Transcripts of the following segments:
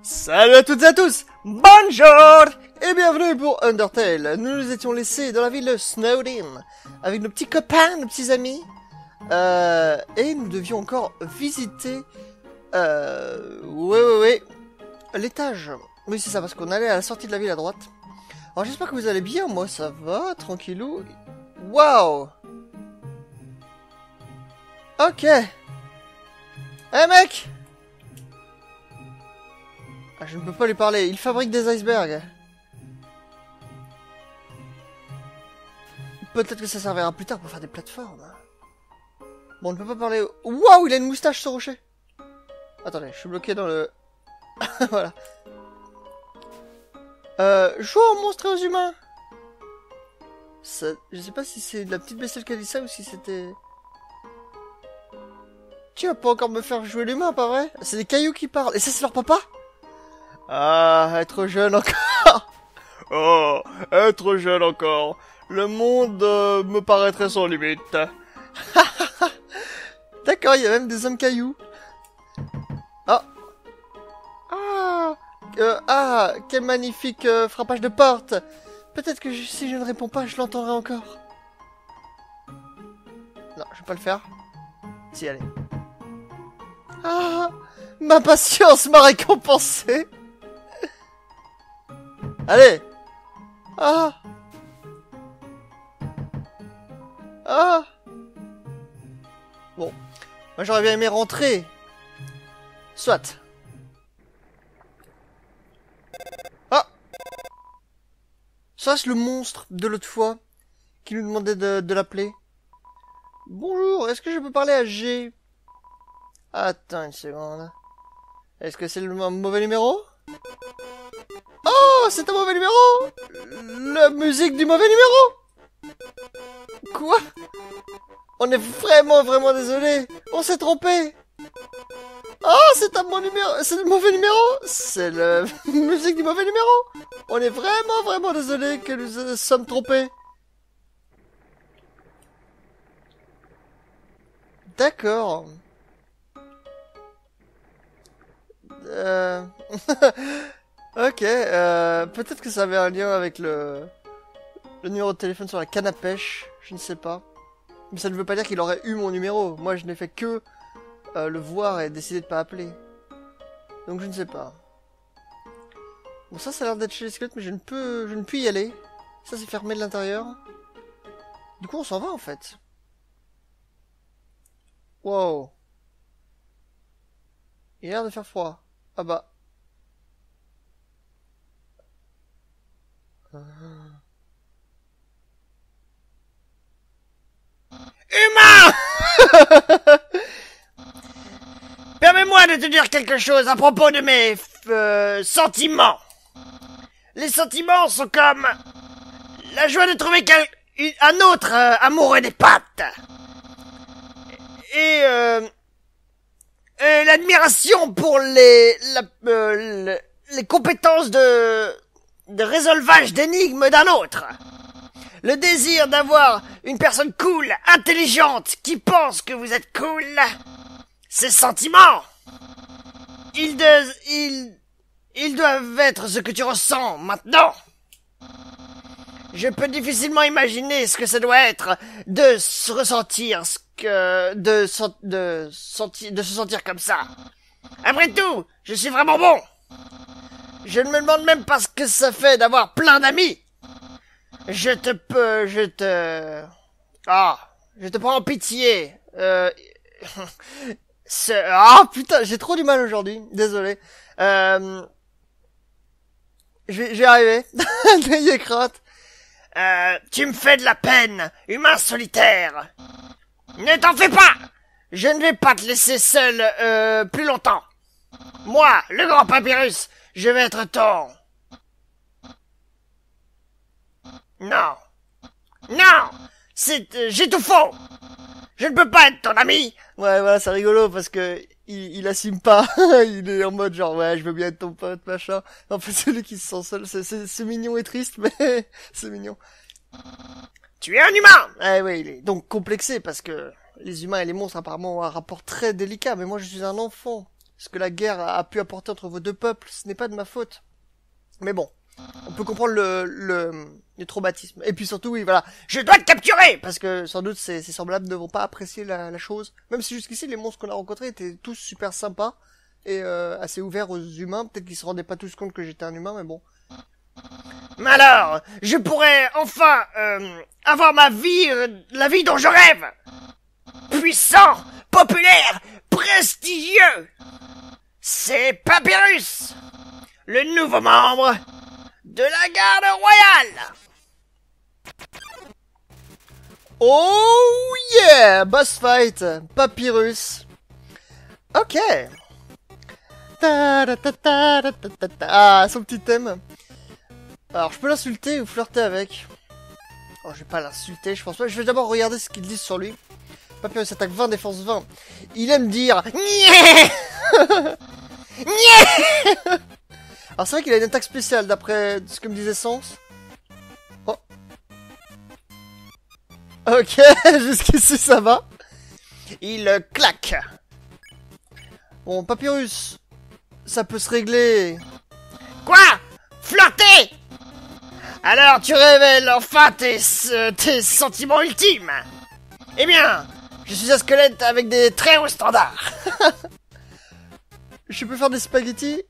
Salut à toutes et à tous, bonjour et bienvenue pour Undertale. Nous nous étions laissés dans la ville de Snowdin avec nos petits copains, nos petits amis, et nous devions encore visiter, l'étage. Oui, c'est ça, parce qu'on allait à la sortie de la ville à droite. Alors j'espère que vous allez bien, moi ça va, tranquillou. Waouh. Ok. Eh mec! Ah, je ne peux pas lui parler, il fabrique des icebergs. Peut-être que ça servira plus tard pour faire des plateformes. Bon, on ne peut pas parler... Waouh, il a une moustache ce rocher. Attendez, je suis bloqué dans le... Voilà. Joue aux monstres et aux humains. Ça... Je sais pas si c'est la petite bestiole qui a dit ça ou si c'était... Tu vas pas encore me faire jouer l'humain, pas vrai? C'est des cailloux qui parlent. Et ça, c'est leur papa? Ah, être jeune encore. Oh, être jeune encore. Le monde me paraîtrait sans limite. D'accord, il y a même des hommes cailloux. Ah. Quel magnifique frappage de porte. Peut-être que si je ne réponds pas, je l'entendrai encore. Non, je vais pas le faire. Si, allez. Ah, ma patience m'a récompensé. Allez. Ah. Ah. Bon. Moi j'aurais bien aimé rentrer. Soit. Ah. Ça c'est le monstre de l'autre fois qui nous demandait de l'appeler. Bonjour, est-ce que je peux parler à G? Attends une seconde. Est-ce que c'est le mauvais numéro? Oh, c'est un mauvais numéro! La musique du mauvais numéro! Quoi? On est vraiment désolé. On s'est trompé. Oh, c'est un bon numéro. C'est le mauvais numéro. C'est la musique du mauvais numéro. On est vraiment désolé que nous sommes trompés. D'accord. Ok, peut-être que ça avait un lien avec le numéro de téléphone sur la canne à pêche, je ne sais pas. Mais ça ne veut pas dire qu'il aurait eu mon numéro. Moi, je n'ai fait que le voir et décider de pas appeler. Donc, je ne sais pas. Bon, ça a l'air d'être chez les squelettes, mais je ne peux y aller. Ça, c'est fermé de l'intérieur. Du coup, on s'en va, en fait. Wow. Il a l'air de faire froid. Ah bah. Humain. Permets-moi de te dire quelque chose à propos de mes sentiments. Les sentiments sont comme la joie de trouver un autre amoureux des pattes. Et l'admiration pour les compétences de résolvage d'énigmes d'un autre. Le désir d'avoir une personne cool, intelligente, qui pense que vous êtes cool. Ces sentiments, ils doivent être ce que tu ressens maintenant. Je peux difficilement imaginer ce que ça doit être de se ressentir de se sentir comme ça. Après tout, je suis vraiment bon. Je ne me demande même pas ce que ça fait d'avoir plein d'amis. Je te prends en pitié. Putain, j'ai trop du mal aujourd'hui. Désolé. Je vais arriver. N'ayez crainte. Tu me fais de la peine, humain solitaire. Ne t'en fais pas. Je ne vais pas te laisser seul plus longtemps. Moi, le grand papyrus, je vais être ton... Non. J'ai tout faux. Je ne peux pas être ton ami. Ouais, voilà, c'est rigolo parce que il assume pas. Il est en mode genre, ouais, je veux bien être ton pote, machin. En fait, c'est lui qui se sent seul. C'est mignon et triste, mais c'est mignon. Tu es un humain. Eh oui, il est donc complexé parce que les humains et les monstres apparemment ont un rapport très délicat. Mais moi, je suis un enfant. ce que la guerre a pu apporter entre vos deux peuples, ce n'est pas de ma faute. Mais bon, on peut comprendre le traumatisme. Et puis surtout, oui, voilà, je dois te capturer! Parce que sans doute, ces semblables ne vont pas apprécier la chose. Même si jusqu'ici, les monstres qu'on a rencontrés étaient tous super sympas et assez ouverts aux humains. Peut-être qu'ils se rendaient pas tous compte que j'étais un humain, mais bon. Mais alors, je pourrais enfin avoir ma vie, la vie dont je rêve. Puissant, populaire, prestigieux. C'est Papyrus, le nouveau membre de la garde royale. Oh yeah, boss fight, Papyrus. Ok. Ah, son petit thème. Alors, je peux l'insulter ou flirter avec. Oh, je vais pas l'insulter, je pense pas. Je vais d'abord regarder ce qu'ils disent sur lui. Papyrus attaque 20, défense 20. Il aime dire Nyeh. Nyeh. Alors, c'est vrai qu'il a une attaque spéciale d'après ce que me disait Sens. Oh. Ok, jusqu'ici ça va. Il claque. Bon, Papyrus, ça peut se régler. Quoi? Flirter? Alors tu révèles enfin tes sentiments ultimes. Eh bien, je suis un squelette avec des très hauts standards. Je peux faire des spaghettis.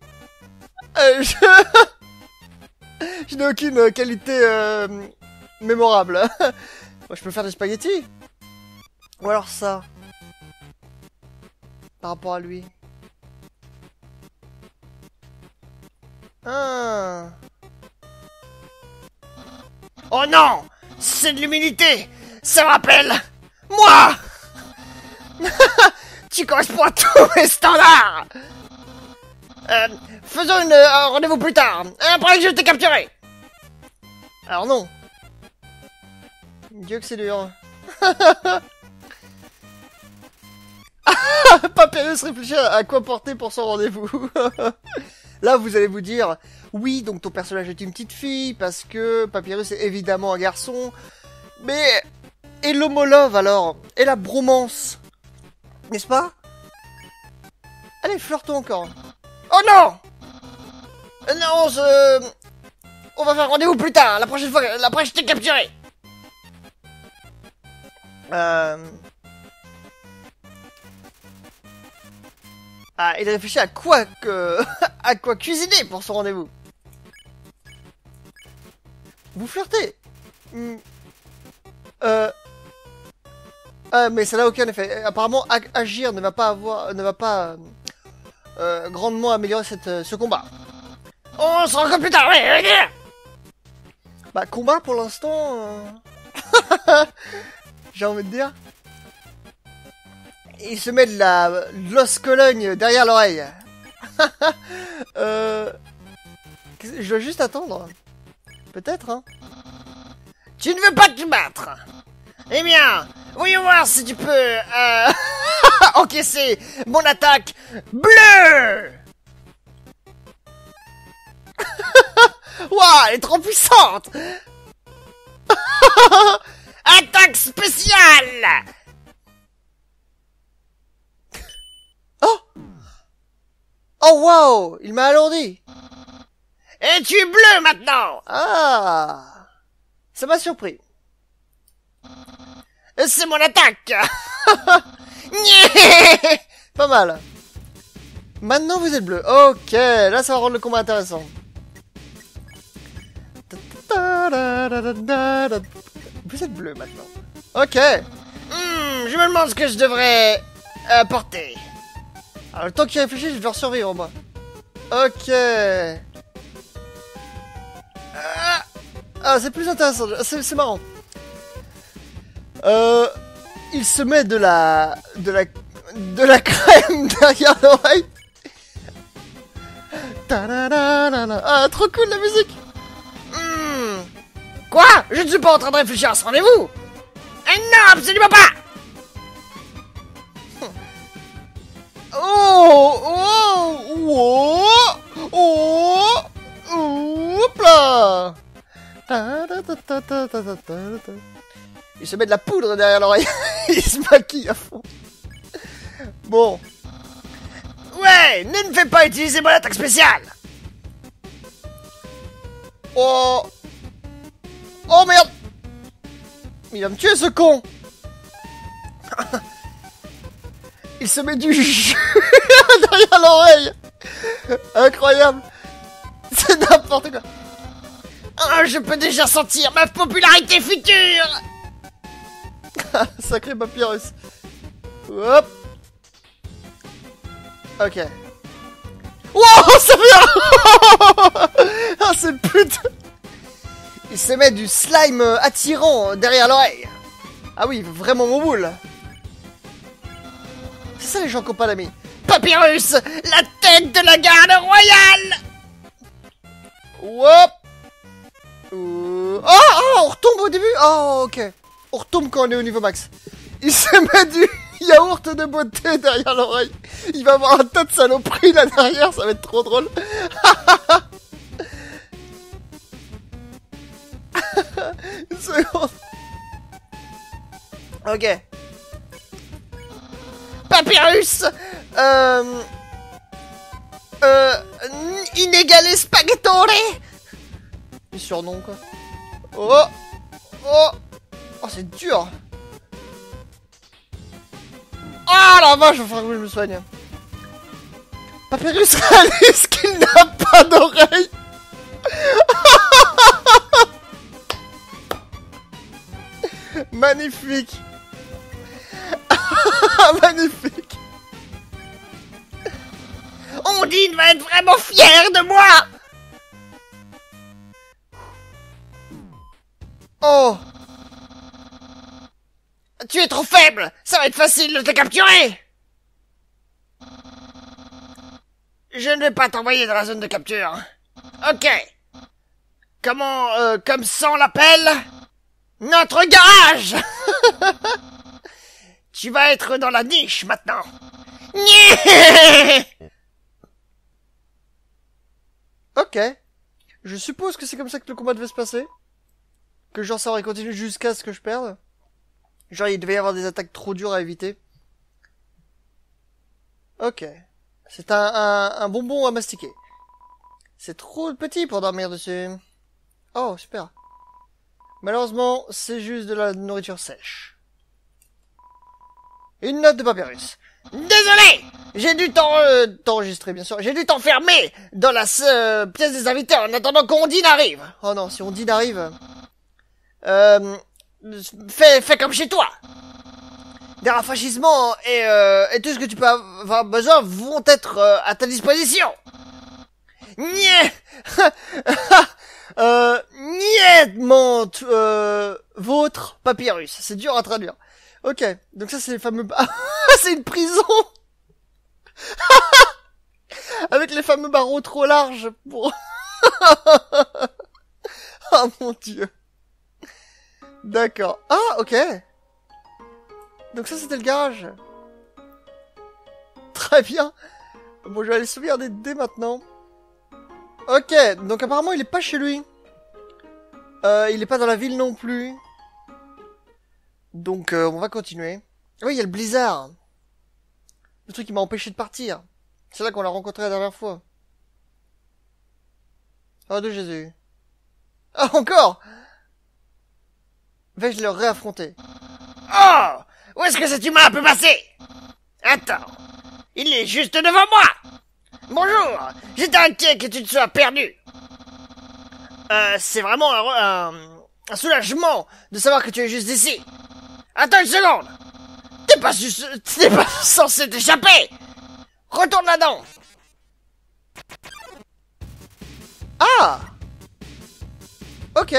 Je n'ai aucune qualité mémorable. Moi, je peux faire des spaghettis. Ou alors ça. Par rapport à lui. Ah. Oh non! C'est de l'humilité! Ça me rappelle moi! Tu corresponds à tous mes standards! Faisons un rendez-vous plus tard, après que je t'ai capturé! Alors non. Dieu que c'est dur. Papyrus réfléchit à quoi porter pour son rendez-vous. Là, vous allez vous dire, oui, donc ton personnage est une petite fille, parce que Papyrus est évidemment un garçon. Mais, et l'homolove alors? Et la bromance? N'est-ce pas? Allez, flirtons encore. Oh non! Non, on va faire rendez-vous plus tard, la prochaine fois, après je t'ai capturé. Ah, il réfléchit à quoi à quoi cuisiner pour son rendez-vous. Vous flirtez. Mais ça n'a aucun effet. Apparemment, agir ne va pas grandement améliorer ce combat. On se rencontre plus tard, oui. Bah, combat pour l'instant. J'ai envie de dire. Il se met de l'os Cologne derrière l'oreille. Je dois juste attendre. Peut-être, hein. Tu ne veux pas te battre? Eh bien, voyons voir si tu peux encaisser mon attaque bleue. Waouh, elle est trop puissante. Attaque spéciale. Oh! Oh wow! Il m'a alourdi! Et tu es bleu maintenant! Ah! Ça m'a surpris. C'est mon attaque! Pas mal. Maintenant vous êtes bleu. Ok, là ça va rendre le combat intéressant. Vous êtes bleu maintenant. Ok. Je me demande ce que je devrais porter. Alors, le temps qu'il réfléchit, je vais devoir survivre, moi. Ok. Ah, c'est plus intéressant. C'est marrant. Il se met de la crème derrière l'oreille. Ah, trop cool la musique. Quoi? Je ne suis pas en train de réfléchir à ce rendez-vous. Non, absolument pas. Hop là. Il se met de la poudre derrière l'oreille. Il se maquille à fond. Bon. Ouais, Hé, ne me fais pas utiliser mon attaque spéciale. Oh. Oh merde. Il va me tuer ce con. Il se met du jus derrière l'oreille. Incroyable. C'est n'importe quoi. Oh, je peux déjà sentir ma popularité future. Sacré papyrus. Hop. Ok. Wow, ça vient. Ah, c'est putain. Il se met du slime attirant derrière l'oreille. Ah oui, vraiment mon boule. C'est ça les gens qui ont pas d'amis. Papyrus, la tête de la garde royale. Hop. Oh, on retombe au début. Oh, ok. On retombe quand on est au niveau max. Il se met du yaourt de beauté derrière l'oreille. Il va avoir un tas de saloperies là derrière, ça va être trop drôle. Une seconde. Ok. Papyrus, inégalé spaghettore. Les surnoms quoi. Oh. Oh. Oh, c'est dur. Ah la vache, il va falloir que je me soigne. Papyrus réalise qu'il n'a pas d'oreille. Magnifique. Magnifique. Ondine va être vraiment fière de moi. Oh. Tu es trop faible. Ça va être facile de te capturer. Je ne vais pas t'envoyer dans la zone de capture. Ok. Comment, comme ça on l'appelle? Notre garage. Tu vas être dans la niche maintenant. Ok. Je suppose que c'est comme ça que le combat devait se passer. Que genre ça aurait continué jusqu'à ce que je perde. Genre il devait y avoir des attaques trop dures à éviter. Ok. C'est un bonbon à mastiquer. C'est trop petit pour dormir dessus. Oh, super. Malheureusement, c'est juste de la nourriture sèche. Une note de Papyrus. Désolé, j'ai dû t'enregistrer, bien sûr. J'ai dû t'enfermer dans la pièce des invités en attendant qu'Ondine arrive. Oh non, si Ondine arrive... Fais comme chez toi. Des rafraîchissements et tout ce que tu peux avoir besoin vont être à ta disposition. Niais. Niaitement votre Papyrus. C'est dur à traduire. Ok, donc ça c'est les fameux... c'est une prison. Avec les fameux barreaux trop larges pour... Oh mon dieu. D'accord. Ah, ok. Donc ça c'était le garage. Très bien. Bon, je vais aller sauvegarder dès maintenant. Ok, donc apparemment il est pas chez lui. Il est pas dans la ville non plus. Donc on va continuer. Oui, il y a le blizzard. Le truc qui m'a empêché de partir. C'est là qu'on l'a rencontré la dernière fois. Oh de Jésus. Ah, encore. Vais-je le réaffronter? Oh, où est-ce que cet humain peut passer? Attends, il est juste devant moi. Bonjour, j'étais inquiet que tu te sois perdu. C'est vraiment un soulagement de savoir que tu es juste ici. Attends une seconde. T'es pas censé t'échapper. Retourne là-dedans. Ah. Ok.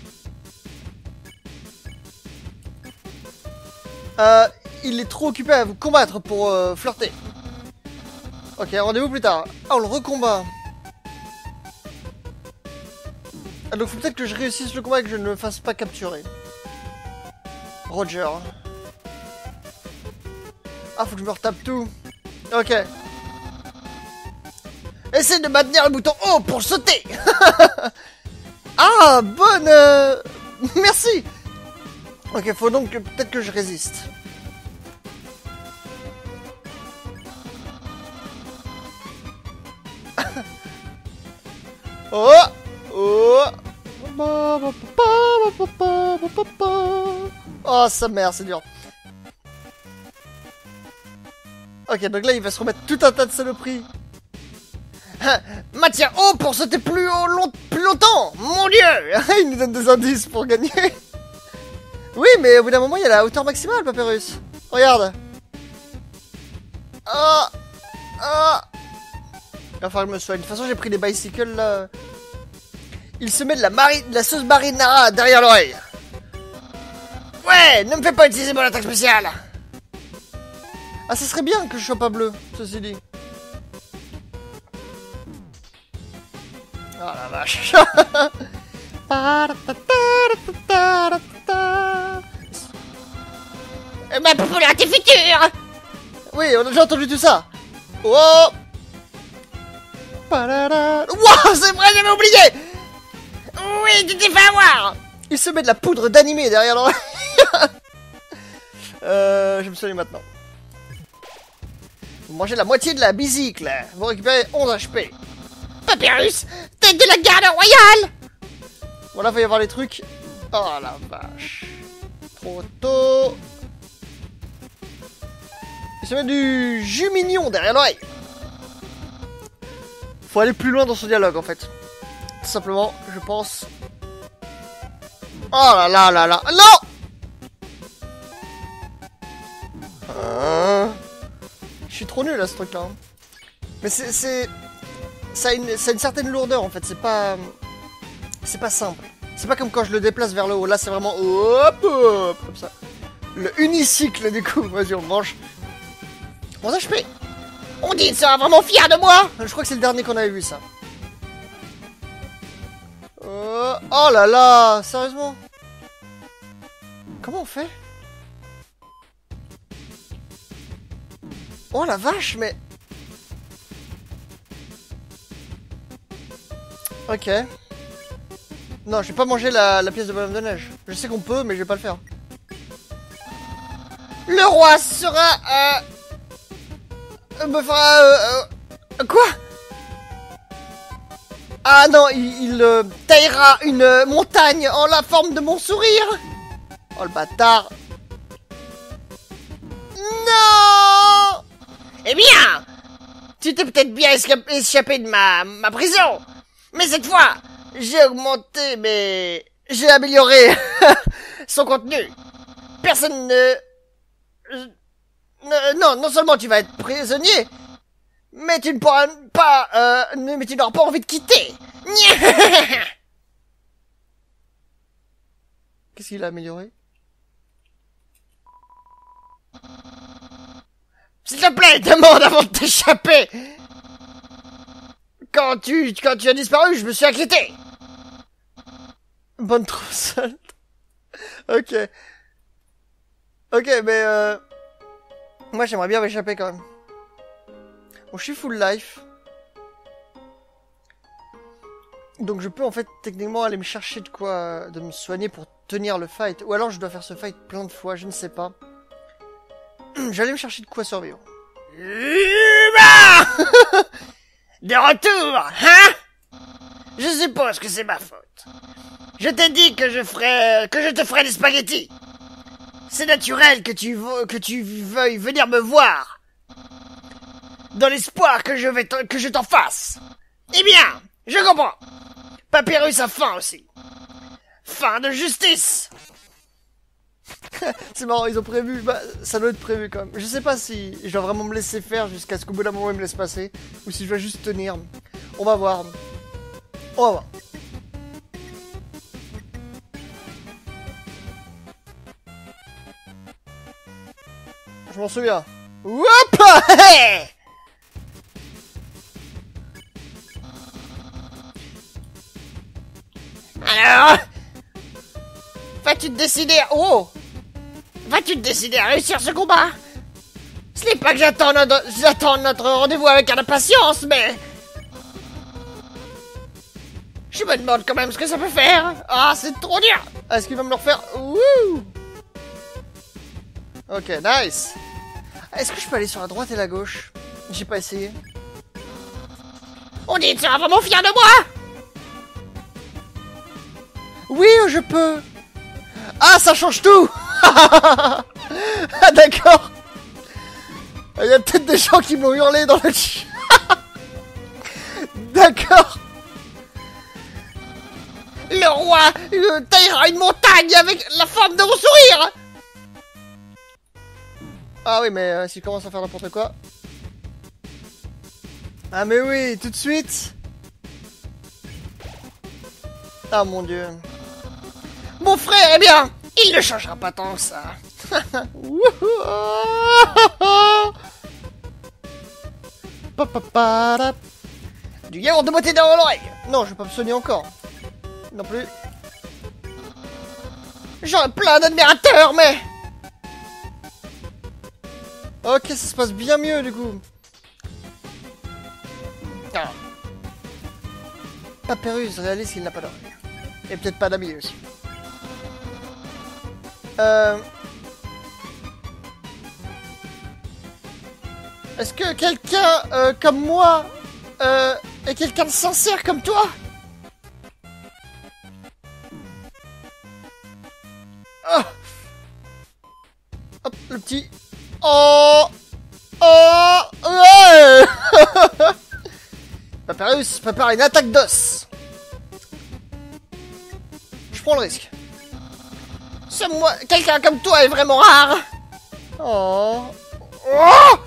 Il est trop occupé à vous combattre pour flirter. Ok, rendez-vous plus tard. Ah, on le recombat. Ah, donc faut peut-être que je réussisse le combat et que je ne me fasse pas capturer. Roger. Ah, faut que je me retape tout. Ok. Essaye de maintenir le bouton haut pour sauter. Ah, bonne... Merci. Ok, faut donc peut-être que je résiste. Oh! Oh! Oh, sa mère, c'est dur. Ok, donc là, il va se remettre tout un tas de saloperies. Matière haut pour sauter plus longtemps. Mon Dieu. Il nous donne des indices pour gagner. Oui, mais au bout d'un moment, il y a la hauteur maximale, Papyrus. Regarde. Oh! Oh! Il va falloir que je me soigne. De toute façon, j'ai pris des bicycles, là. Il se met de la sauce marinara derrière l'oreille. Ouais, ne me fais pas utiliser mon attaque spéciale. Ah, ça serait bien que je sois pas bleu, ceci dit. Oh la vache. Ma popularité future. Oui, on a déjà entendu tout ça. Oh. Wow, c'est vrai, j'avais oublié. Oui, tu t'es fait avoir. Il se met de la poudre d'animé derrière l'oreille. Je me soigne maintenant. Vous mangez la moitié de la bicycle. Vous récupérez 11 HP. Papyrus, tête de la garde royale. Voilà, va y avoir les trucs. Oh la vache. Trop tôt. Il se met du jus mignon derrière l'oreille. Faut aller plus loin dans son dialogue en fait. Tout simplement, je pense. Oh là là là là. Non. Je suis trop nul à ce truc là. Mais ça a une certaine lourdeur en fait. C'est pas simple. C'est pas comme quand je le déplace vers le haut. Là c'est vraiment hop hop comme ça. Le unicycle du coup. Vas-y on mange. 11 HP. On dit qu'il sera vraiment fier de moi. Je crois que c'est le dernier qu'on avait vu ça. Oh là là, sérieusement. Comment on fait? Oh la vache, mais... Ok. Non, je vais pas manger la pièce de bonhomme de neige. Je sais qu'on peut, mais je vais pas le faire. Le roi sera... me fera... Quoi? Ah non, il taillera une montagne en la forme de mon sourire. Oh le bâtard. Non. Eh bien, tu t'es peut-être bien échappé de ma prison. Mais cette fois, j'ai augmenté j'ai amélioré son contenu. Personne ne... Non seulement tu vas être prisonnier, mais tu ne pourras pas... mais tu n'auras pas envie de quitter. Qu'est-ce qu'il a amélioré? S'il te plaît, demande avant de t'échapper. Quand tu as disparu, je me suis inquiété. Bonne trousse. Ok. Ok, mais moi j'aimerais bien m'échapper quand même. Bon, je suis full life. Donc je peux en fait techniquement aller me chercher de quoi... de me soigner pour tenir le fight. Ou alors je dois faire ce fight plein de fois, je ne sais pas. J'allais me chercher de quoi survivre. De retour, hein? Je suppose que c'est ma faute. Je t'ai dit que je te ferais des spaghettis. C'est naturel que tu veuilles venir me voir. Dans l'espoir que je t'en fasse. Eh bien, je comprends. Papyrus a faim aussi. Faim de justice. C'est marrant, ils ont prévu, bah ça doit être prévu quand même. Je sais pas si je dois vraiment me laisser faire jusqu'à ce qu'au bout d'un moment il me laisse passer, ou si je dois juste tenir. On va voir. On va voir. Je m'en souviens. Hop. Alors, vas-tu te décider... Oh! Vas-tu te décider à réussir ce combat? Ce n'est pas que j'attends notre rendez-vous avec impatience, mais... Je me demande quand même ce que ça peut faire. Ah, c'est trop dur. Est-ce qu'il va me le refaire? Wouh! Ok, nice. Est-ce que je peux aller sur la droite et la gauche? J'ai pas essayé. On On dit, tu seras vraiment fier de moi? Oui, je peux. Ah, ça change tout. Ah, d'accord. Il y a peut-être des gens qui m'ont hurlé dans le chat. D'accord. Le roi taillera une montagne avec la forme de mon sourire. Ah oui, mais s'il commence à faire n'importe quoi... Ah mais oui, tout de suite. Ah mon dieu. Mon frère, eh bien, il ne changera pas tant que ça. Du yaourt de beauté dans l'oreille. Non, je vais pas me soigner encore. Non plus. J'en ai plein d'admirateurs, mais... Ok, ça se passe bien mieux du coup. Ah. Papyrus réalise qu'il n'a pas d'oreille. Et peut-être pas d'amis aussi. Est-ce que quelqu'un comme moi est quelqu'un de sincère comme toi? Oh. Hop, le petit. Oh. Oh. Ouais. Papyrus prépare une attaque d'os. Je prends le risque. Quelqu'un comme toi est vraiment rare. Oh. Oh.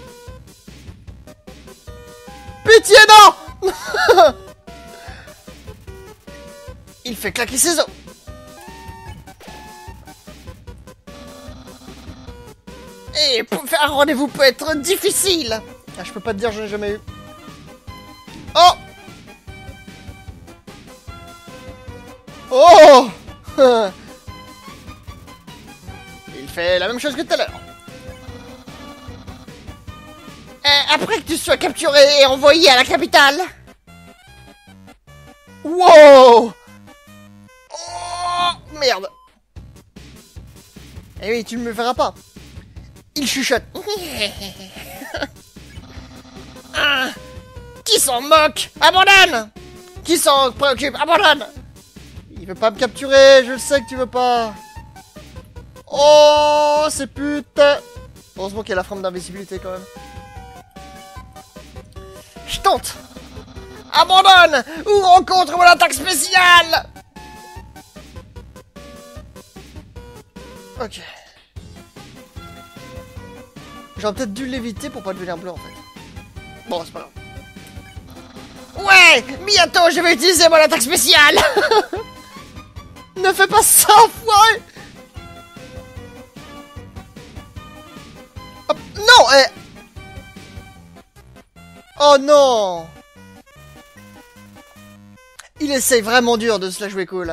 Pitié, non. Il fait claquer ses os. Et pour faire un rendez-vous peut être difficile. Ah, je peux pas te dire, je n'ai jamais eu. Oh. Oh. Il fait la même chose que tout à l'heure. Après que tu sois capturé et envoyé à la capitale. Wow. Oh, merde. Eh oui, tu ne me verras pas. Il chuchote. Ah, qui s'en moque? Abandonne. Qui s'en préoccupe? Abandonne. Il veut pas me capturer, je le sais que tu veux pas. Oh, c'est putain. Heureusement qu'il y a la forme d'invisibilité quand même. Je tente. Abandonne ou rencontre mon attaque spéciale. Ok. J'aurais peut-être dû l'éviter pour pas devenir bleu en fait. Bon, c'est pas grave. Ouais, bientôt je vais utiliser mon attaque spéciale. Ne fais pas ça, enfoiré. Hop, non, Oh non. Il essaye vraiment dur de se la jouer cool.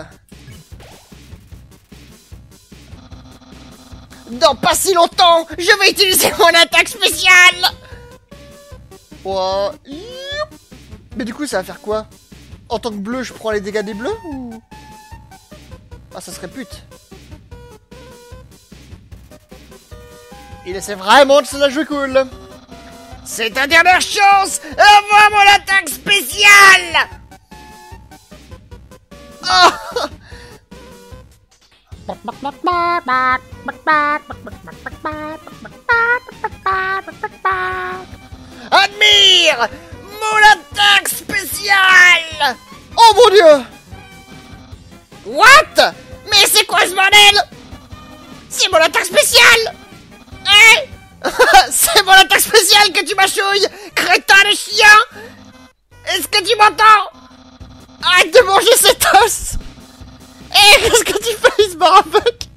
Dans pas si longtemps, je vais utiliser mon attaque spéciale. Oh. Mais du coup, ça va faire quoi? En tant que bleu, je prends les dégâts des bleus ou... Ah, ça serait pute. Il essaie vraiment de se la jouer cool. C'est ta dernière chance avant mon attaque spéciale. Ah. Admire mon attaque spéciale. Oh mon dieu. What? Mais c'est quoi ce bordel? C'est mon attaque spéciale. Hein? C'est mon attaque spéciale que tu m'achouilles, crétin de chien. Est-ce que tu m'entends? Arrête de manger cet os. Eh, qu'est-ce que tu fais? Il se barre avec.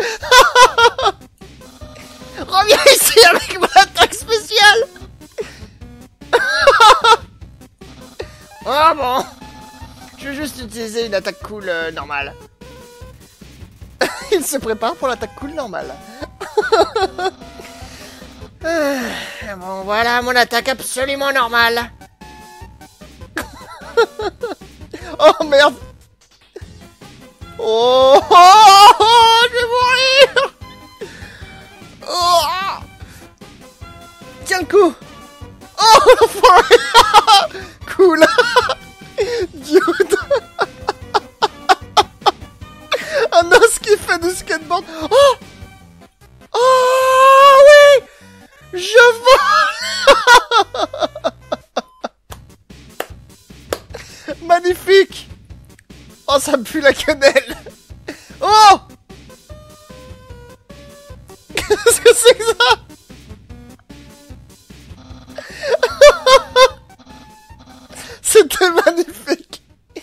Reviens ici avec mon attaque spéciale. Oh bon. Je vais juste utiliser une attaque cool normale. Il se prépare pour l'attaque cool normale. Bon, voilà mon attaque absolument normale. Oh merde. Oh, oh, oh, je vais mourir. Oh. Tiens le coup. Oh, l'enfoiré. Cool. idiote. Un os qui fait du skateboard. Oh! Oh oui! Je vole. Magnifique. Oh, ça pue la cannelle. Oh! Qu'est-ce que c'est que ça? C'était magnifique.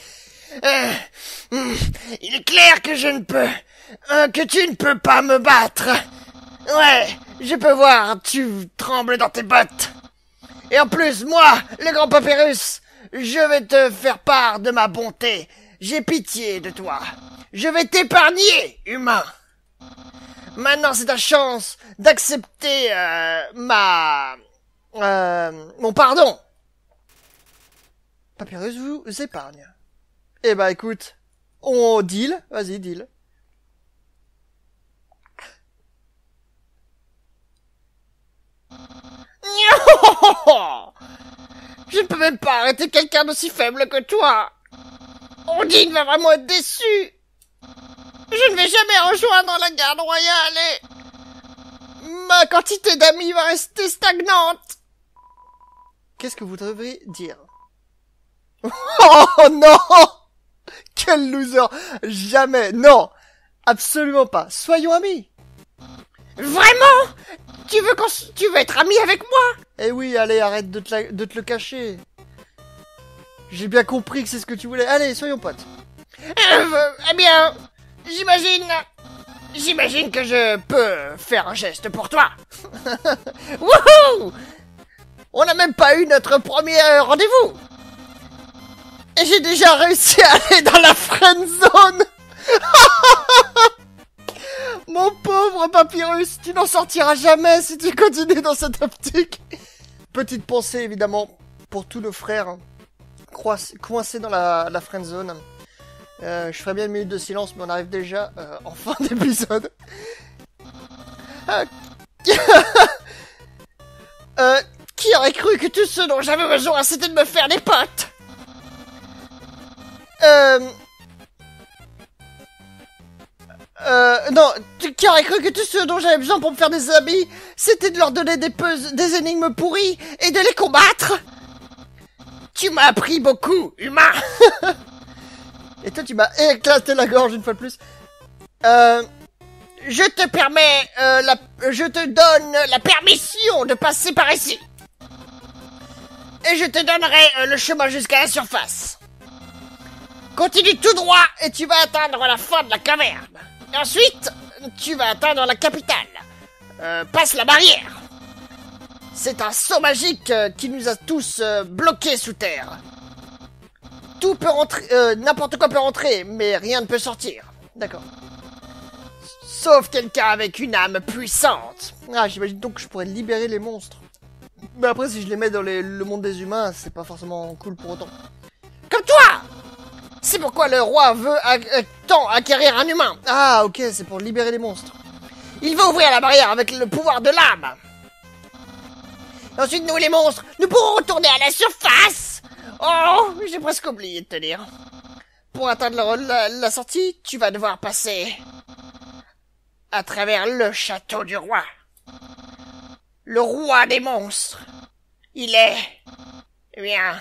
Il est clair que je ne peux... que tu ne peux pas me battre. Ouais, je peux voir, tu trembles dans tes bottes. Et en plus, moi, le grand papyrus, je vais te faire part de ma bonté. J'ai pitié de toi. Je vais t'épargner, humain. Maintenant, c'est ta chance d'accepter mon pardon. Papyrus vous épargne. Eh bah écoute, on deal. Vas-y, deal. Je ne peux même pas arrêter quelqu'un d'aussi faible que toi. Ondine va vraiment être déçue. Je ne vais jamais rejoindre la garde royale et... ma quantité d'amis va rester stagnante. Qu'est-ce que vous devriez dire? Oh non! Quel loser! Jamais! Non! Absolument pas! Soyons amis! Vraiment? Tu veux être ami avec moi? Eh oui, allez, arrête de te le cacher. J'ai bien compris que c'est ce que tu voulais. Allez, soyons potes. Eh bien, j'imagine que je peux faire un geste pour toi. Wouhou! On n'a même pas eu notre premier rendez-vous. Et j'ai déjà réussi à aller dans la friend zone. Mon pauvre Papyrus, tu n'en sortiras jamais si tu continues dans cette optique. Petite pensée évidemment pour tous nos frères coincés dans la friend zone. Je ferais bien une minute de silence, mais on arrive déjà en fin d'épisode. Qui aurait cru que tout ce dont j'avais besoin, c'était de me faire des potes? Non, qui aurait cru que tout ce dont j'avais besoin pour me faire des amis, c'était de leur donner des énigmes pourries et de les combattre? Tu m'as appris beaucoup, humain. Et toi, tu m'as éclaté la gorge une fois de plus. Je te permets, je te donne la permission de passer par ici. Et je te donnerai le chemin jusqu'à la surface. Continue tout droit et tu vas atteindre la fin de la caverne. Et ensuite, tu vas atteindre la capitale. Passe la barrière. C'est un saut magique qui nous a tous bloqués sous terre. Tout peut rentrer, n'importe quoi peut rentrer, mais rien ne peut sortir. D'accord. Sauf quelqu'un avec une âme puissante. Ah, j'imagine donc que je pourrais libérer les monstres. Mais après, si je les mets dans le monde des humains, c'est pas forcément cool pour autant. Comme toi! C'est pourquoi le roi veut tant acquérir un humain. Ah, ok, c'est pour libérer les monstres. Il veut ouvrir la barrière avec le pouvoir de l'âme. Ensuite, nous, les monstres, nous pourrons retourner à la surface. Oh, j'ai presque oublié de te dire. Pour atteindre la sortie, tu vas devoir passer à travers le château du roi. Le roi des monstres. Il est... Eh bien...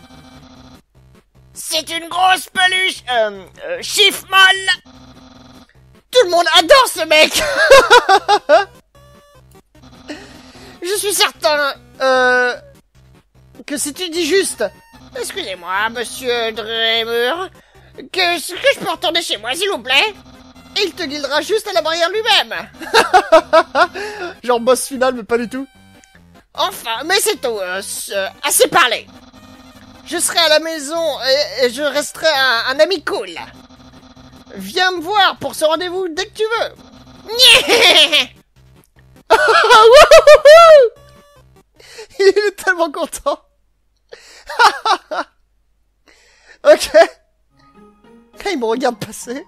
C'est une grosse peluche, chiffre molle. Tout le monde adore ce mec. Je suis certain, que si tu dis juste... Excusez-moi, monsieur Dremur, que je peux retourner chez moi, s'il vous plaît? Il te guidera juste à la barrière lui-même. Genre boss final, mais pas du tout. Enfin, mais c'est tout, assez parlé. Je serai à la maison et je resterai un ami cool. Viens me voir pour ce rendez-vous dès que tu veux. Il est tellement content. Ok. Quand il me regarde passer.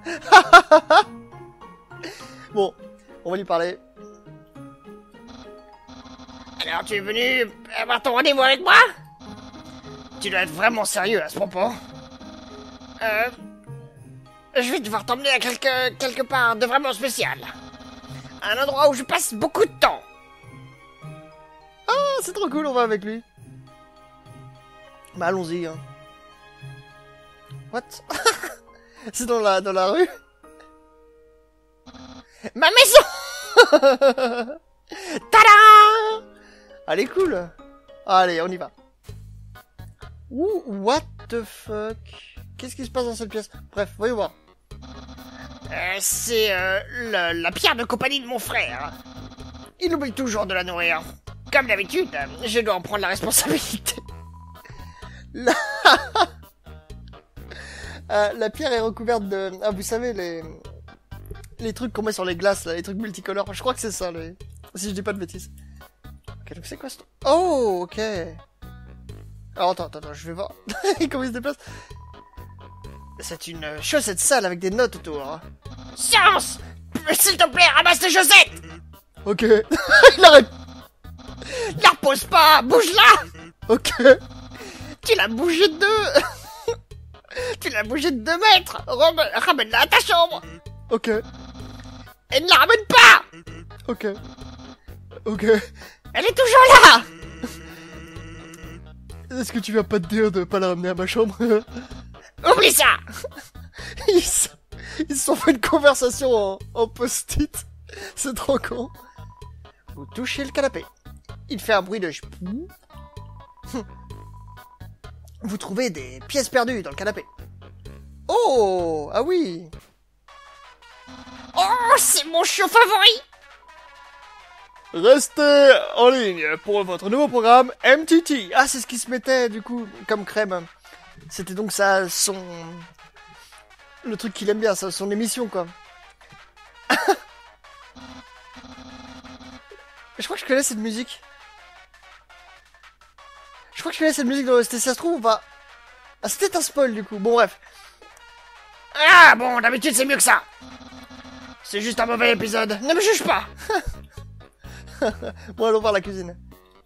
Bon, on va lui parler. Alors, tu es venu avoir ton rendez-vous avec moi? Tu dois être vraiment sérieux à ce propos. Je vais devoir t'emmener à quelque part de vraiment spécial. Un endroit où je passe beaucoup de temps. Ah, c'est trop cool, on va avec lui. Bah allons-y. Hein. What? C'est dans la rue? Ma maison. Tada! Elle est cool. Allez, on y va. Ouh, what the fuck? Qu'est-ce qui se passe dans cette pièce? Bref, voyons voir. C'est la pierre de compagnie de mon frère. Il oublie toujours de la nourrir. Comme d'habitude, je dois en prendre la responsabilité. La pierre est recouverte de... Ah, vous savez, les trucs qu'on met sur les glaces, là, les trucs multicolores. Je crois que c'est ça, si je dis pas de bêtises. Ok, donc c'est quoi ce... Oh, ok. Alors, attends, je vais voir. Comment il se déplace. C'est une chaussette sale avec des notes autour. Science! S'il te plaît, ramasse tes chaussettes! Ok. Il arrête. La repose pas! Bouge-la! Ok. Tu l'as bougé de 2! Tu l'as bougé de 2 mètres! Ramène-la à ta chambre! Ok. Et ne la ramène pas! Ok. Ok. Elle est toujours là! Est-ce que tu vas pas te dire de pas la ramener à ma chambre? Oublie ça! Ils se sont fait une conversation en post-it. C'est trop con. Vous touchez le canapé. Il fait un bruit de... Vous trouvez des pièces perdues dans le canapé. Oh! Ah oui! Oh, c'est mon show favori! Restez en ligne pour votre nouveau programme MTT. Ah, c'est ce qui se mettait, du coup, comme crème. C'était donc ça, le truc qu'il aime bien, ça, son émission, quoi. Je crois que je connais cette musique. Je crois que je connais cette musique dans l'OST, si ça se trouve ou pas. Ah, c'était un spoil, du coup. Bon, bref. Ah, bon, d'habitude, c'est mieux que ça. C'est juste un mauvais épisode. Ne me juge pas. Bon, allons voir la cuisine.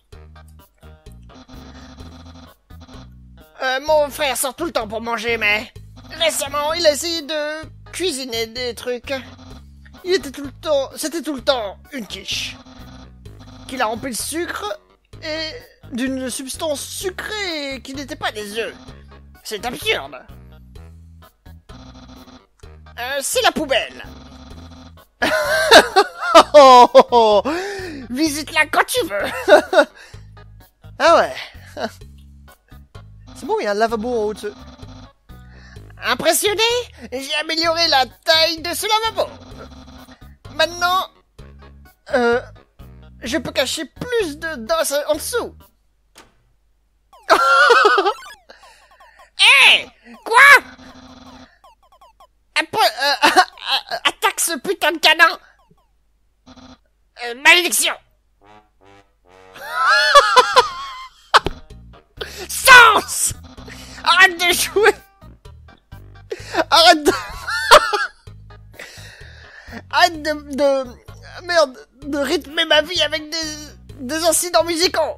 Mon frère sort tout le temps pour manger, mais... Récemment, il a essayé de cuisiner des trucs. C'était tout le temps une quiche. Qu'il a rempli de sucre et d'une substance sucrée qui n'était pas des œufs. C'est absurde. C'est la poubelle. Visite-la quand tu veux. Ah ouais. C'est bon, il y a un lavabo en haut de ce... Impressionné? J'ai amélioré la taille de ce lavabo. Maintenant, je peux cacher plus de d'os en dessous. Hé! Quoi? Attaque ce putain de canin! Malédiction! Sens! Arrête de jouer! Arrête de... Arrête Merde, de rythmer ma vie avec des incidents musicaux!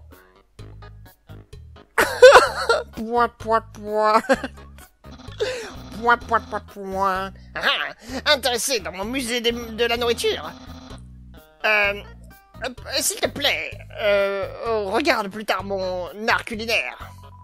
Point, point, point. Point, point, point, point. Ah, intéressé dans mon musée de la nourriture. S'il te plaît, regarde plus tard mon art culinaire.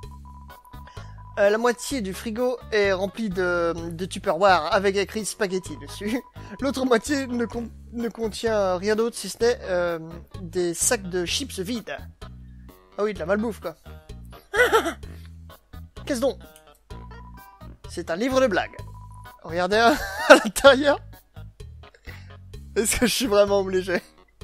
La moitié du frigo est remplie de Tupperware avec écrit spaghetti dessus. L'autre moitié ne contient rien d'autre si ce n'est des sacs de chips vides. Ah oui, de la malbouffe quoi. Qu'est-ce donc? C'est un livre de blagues. Regardez à l'intérieur. Est-ce que je suis vraiment obligé?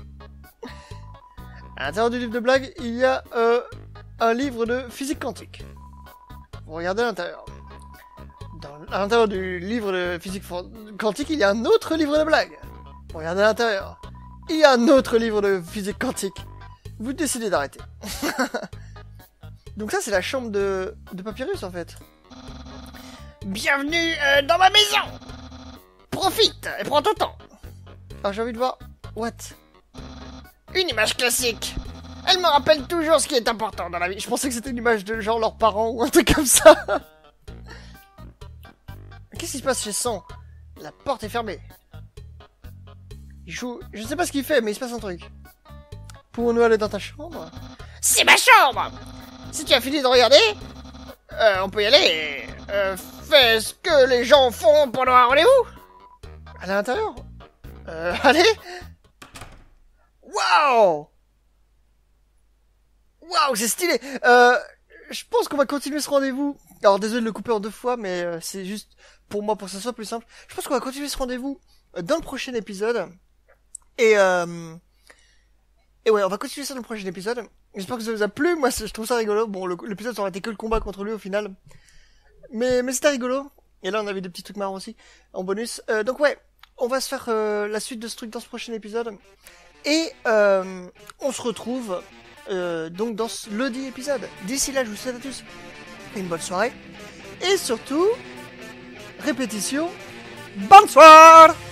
À l'intérieur du livre de blagues, il y a un livre de physique quantique. Vous regardez à l'intérieur. À l'intérieur du livre de physique quantique, il y a un autre livre de blagues. Vous regardez à l'intérieur. Il y a un autre livre de physique quantique. Vous décidez d'arrêter. Donc ça, c'est la chambre de Papyrus, en fait. Bienvenue dans ma maison. Profite et prends ton temps. Alors j'ai envie de voir... What? Une image classique. Elle me rappelle toujours ce qui est important dans la vie. Je pensais que c'était une image de genre leurs parents ou un truc comme ça. Qu'est-ce qui se passe chez Sang? La porte est fermée. Il joue... Je sais pas ce qu'il fait, mais il se passe un truc. Pouvons-nous aller dans ta chambre? C'est ma chambre! Si tu as fini de regarder, on peut y aller. Fais ce que les gens font pendant un rendez-vous. À l'intérieur? Allez! Waouh! Waouh, c'est stylé! Je pense qu'on va continuer ce rendez-vous. Alors, désolé de le couper en 2 fois, mais c'est juste pour moi, pour que ça soit plus simple. Je pense qu'on va continuer ce rendez-vous dans le prochain épisode. Et ouais, on va continuer ça dans le prochain épisode. J'espère que ça vous a plu. Moi, je trouve ça rigolo. Bon, l'épisode, ça aurait été que le combat contre lui au final. Mais c'était rigolo. Et là, on avait des petits trucs marrants aussi, en bonus. Donc ouais, on va se faire la suite de ce truc dans ce prochain épisode. Et on se retrouve donc dans le 10 épisode. D'ici là, je vous souhaite à tous une bonne soirée. Et surtout, répétition, bonsoir!